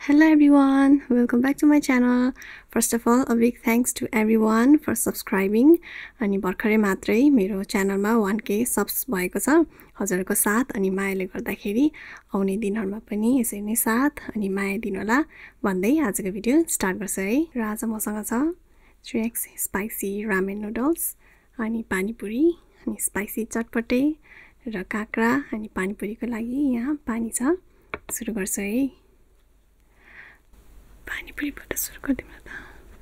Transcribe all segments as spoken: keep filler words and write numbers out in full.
Hello everyone, welcome back to my channel. First of all, a big thanks to everyone for subscribing. अनि भर्खरै मात्रै मेरो च्यानलमा one K subs भएको छ. हजुरको साथ अनि मायाले गर्दाखेरि आउने दिनहरुमा पनि यसै नै साथ अनि माया दिनु होला भन्दै आजको भिडियो स्टार्ट गर्छु है. र आज मसँग छ three X spicy ramen noodles अनि पानीपुरी अनि spicy चटपटे र काक्रा अनि पानीपुरीको लागि यहाँ पानी छ. सुरु गर्छु है. पानीपुरी बाट सुरु गर्दिम त.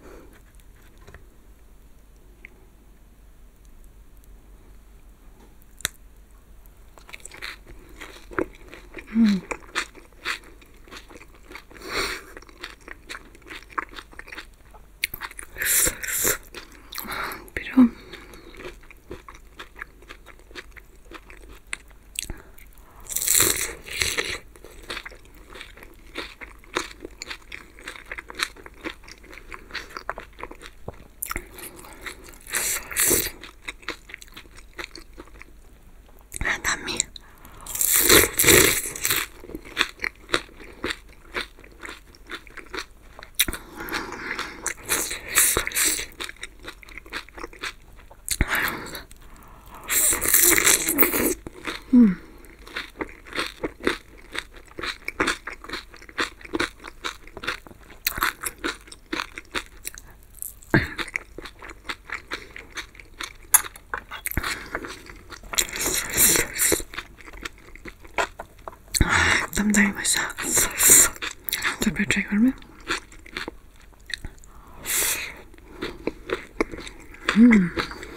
Hmm. Pero Hmm. एकदम दामी भएछ. तपाईं ट्राई गर्नु. Hmm.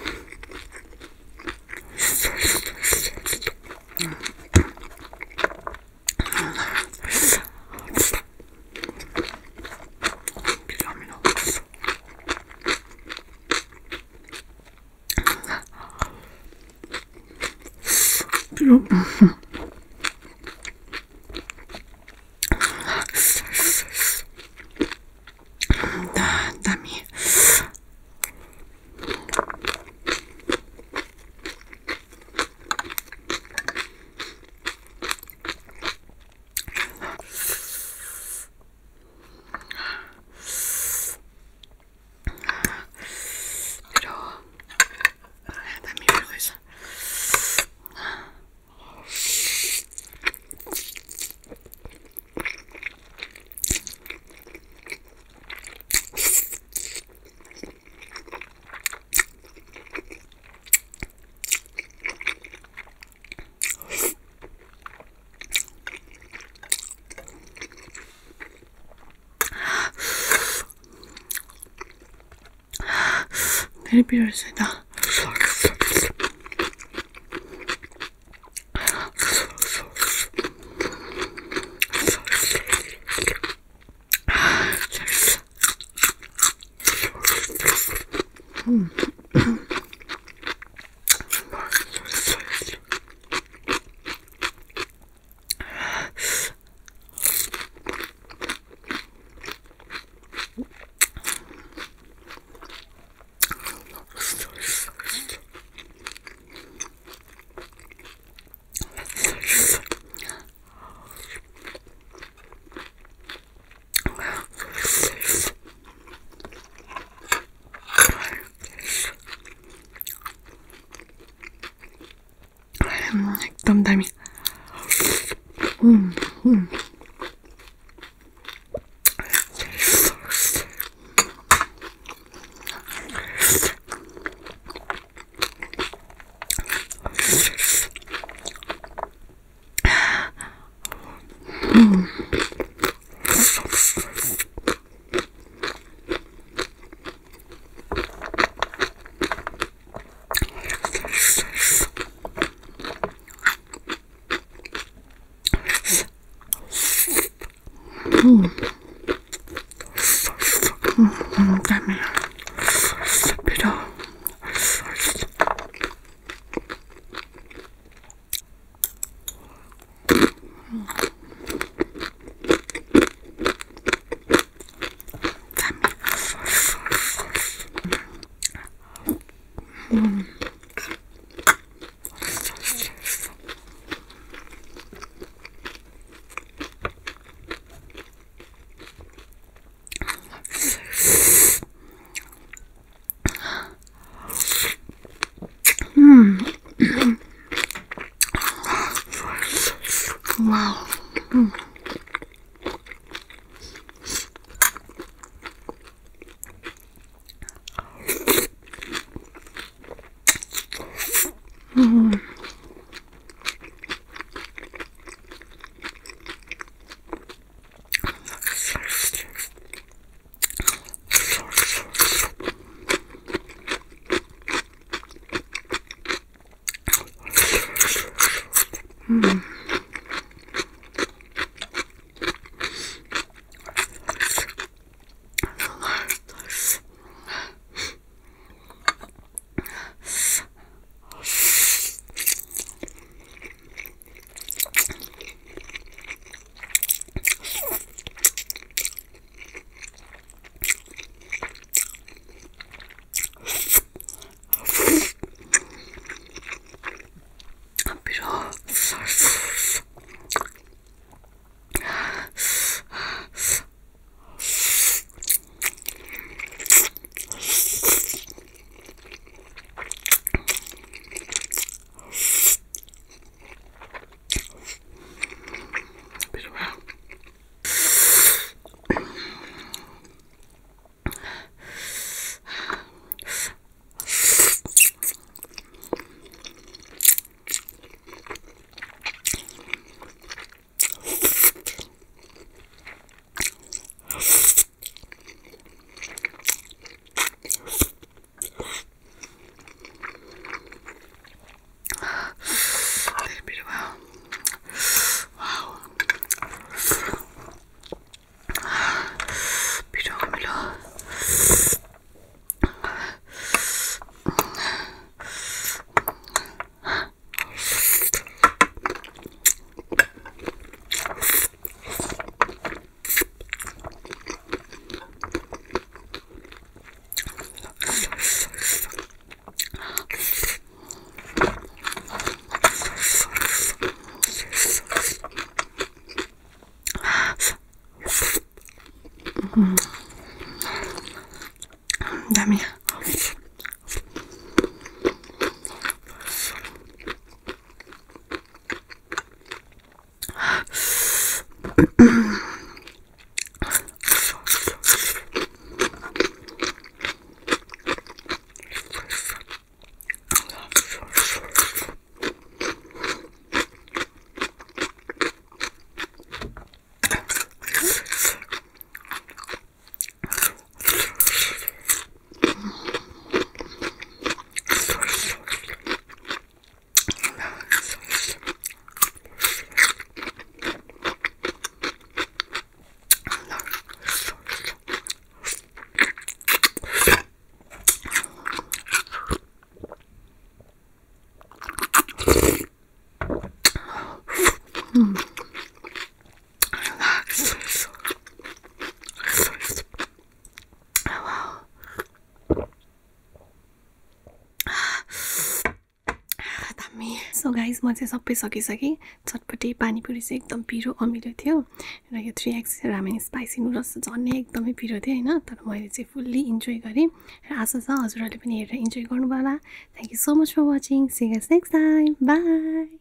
Dami. Very beautiful. Hmm. एकदम दामी. Hmm. Hmm. Hmm. Hmm. Hmm. Dami. Pero Hmm. दामी सो गाइज म चाहिँ सबै सकिसकेँ चटपटे पानीपुरी चाहिँ एकदम पिरो अमिलो थियो र यो three X ramen spicy noodles झन् एकदमै पिरो थियो हैन तर मैले चाहिँ फुल्ली इन्जोय गरेँ र आशा छ हजुरहरूले पनि हेरेर इन्जोय गर्नुभयो होला thank you so much for watching see you guys next time by